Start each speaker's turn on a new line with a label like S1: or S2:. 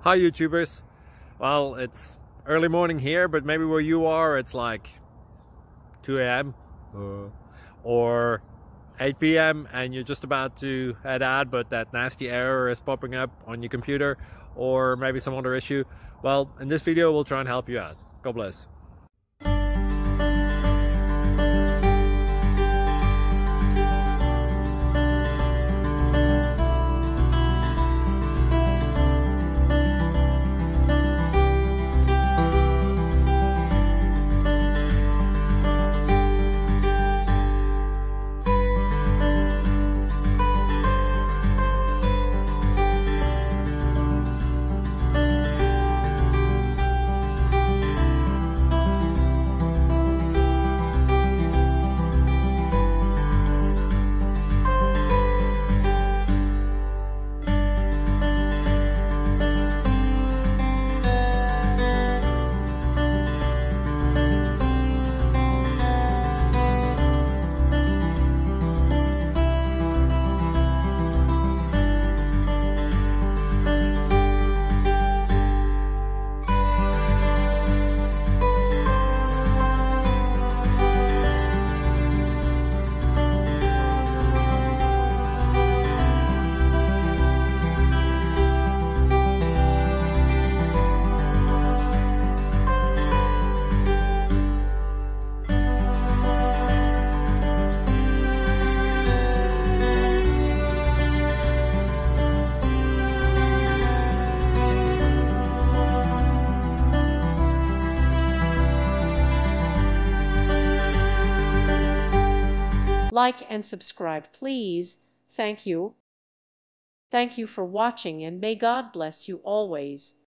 S1: Hi YouTubers. Well, it's early morning here, but maybe where you are it's like 2 a.m. or 8 p.m. and you're just about to head out, but that nasty error is popping up on your computer, or maybe some other issue. Well, in this video we'll try and help you out. God bless.
S2: Like and subscribe, please. Thank you. Thank you for watching, and may God bless you always.